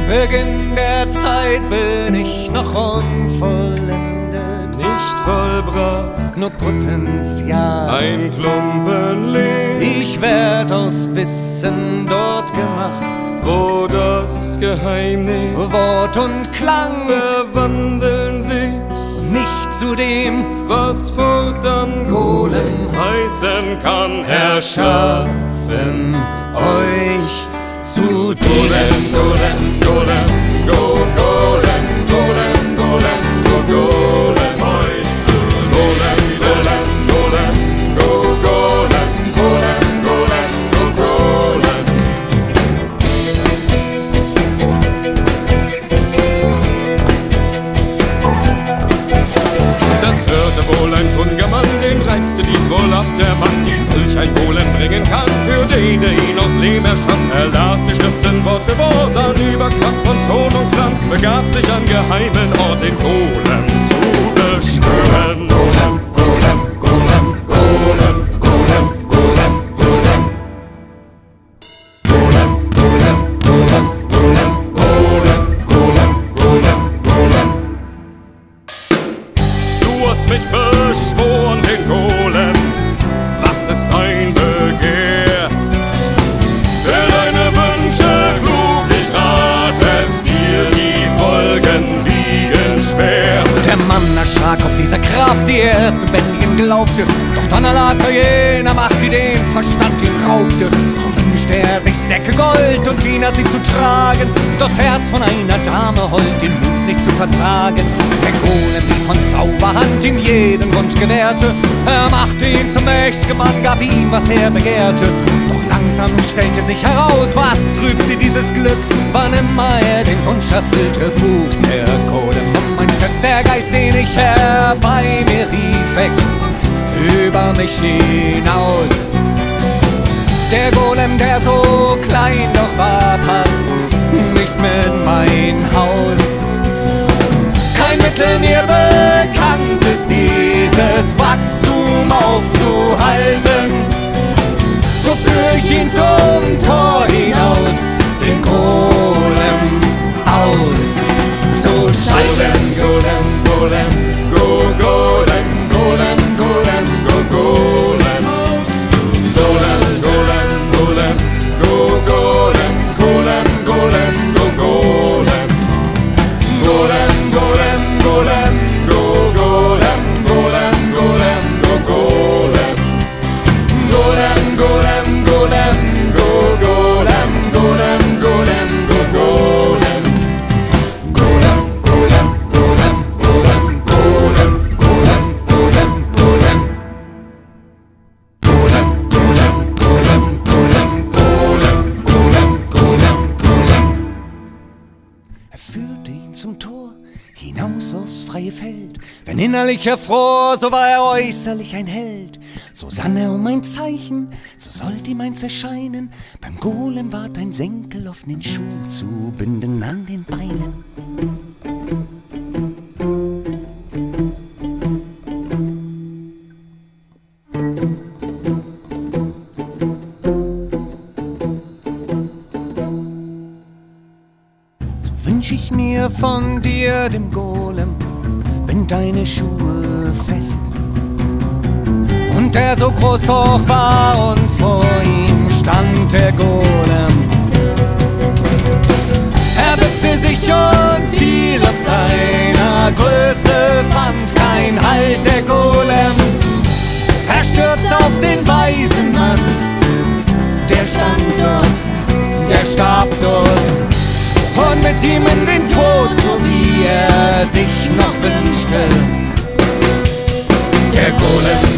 Beginn der Zeit bin ich noch unvollendet, nicht vollbracht, nur Potenzial, ein Klumpen Lehm. Ich werd aus Wissen dort gemacht, wo das Geheimnis Wort und Klang verwandeln sich nicht zu dem, was fortan Golem heißen kann. Erschaffen euch zu dem. Golem, Golem, Golem, go, Golem, Golem, Golem, go, Golem, euch zu Golem, Golem, Golem, go, Golem, Golem, Golem, go, Golem. Das hörte wohl ein kundiger Mann, den reizte dies wohl ab, der Macht dies durch ein Golem bringen kann, für den, der ihn aus Lehm erschafft. Er las die Schriften Wort für Wort, an Überkraft von Ton und Klang, begab sich an geheimen Ort, den Golem zu beschwören. Golem, Golem, Golem, Golem, Golem, Golem, Golem. Golem, Golem, Golem, Golem, Golem, Golem, Golem, Golem. Du hast mich beschworen, den Golem. Was ist dein Begehr? Für deine Wünsche klug, ich rat es dir, die Folgen wiegen schwer. Der Mann erschrak ob dieser Kraft, die er zu bändigen glaubte. Doch dann erlag er jener Macht, die den Verstand ihm raubte. So wünschte er sich Säcke Gold und Diener sie zu tragen. Das Herz von einer Dame hold, den Mut nicht zu verzagen. Der Golem, die von Zauberhand ihm jeden Wunsch gewährte. Er machte ihn zum mächtigen Mann, gab ihm, was er begehrte. Doch langsam stellte sich heraus, was trübte dieses Glück. Wann immer er den Wunsch erfüllte, wuchs der Golem um ein Stück. Der Geist, den ich herbei mir rief, wächst über mich hinaus. Der Golem, der so klein doch war, passt nicht mit mein Haus. Kein Mittel mir bekannt ist, dieses Wachstum aufzuhalten. So führ ich ihn zum Tor hinaus, den Golem aus. So schalten Golem, Golem, go, Golem, Golem, Golem, go, Golem. Golem, Golem, Golem, go, Golem, Golem, Golem, go, Golem. Golem, Golem, Golem, go, Golem, Golem, Golem, go, Golem. Golem, Golem, Golem, go, Golem, Golem, Golem, go, Golem. Golem, Golem, Golem, Golem, Golem, Golem, Golem, Golem. Golem, Golem, Golem, Golem, Golem, Golem, Golem, Golem. Er führte ihn zum Tor, hinaus aufs freie Feld. Wenn innerlich er fror, so war er äußerlich ein Held. So sann er um ein Zeichen, so sollt ihm eins erscheinen. Beim Golem ward ein Senkel auf den Schuh zu binden an den Beinen. So wünsch ich mir von dir, dem Golem, bind deine Schuhe fest. Und der so groß doch war und vor ihm stand der Golem. Er bückte sich und fiel ob seiner Größe, fand kein Halt der Golem. Er stürzte auf den weisen Mann, der stand dort, der starb dort. Und mit ihm in den Tod, so wie er sich noch wünschte. Der Golem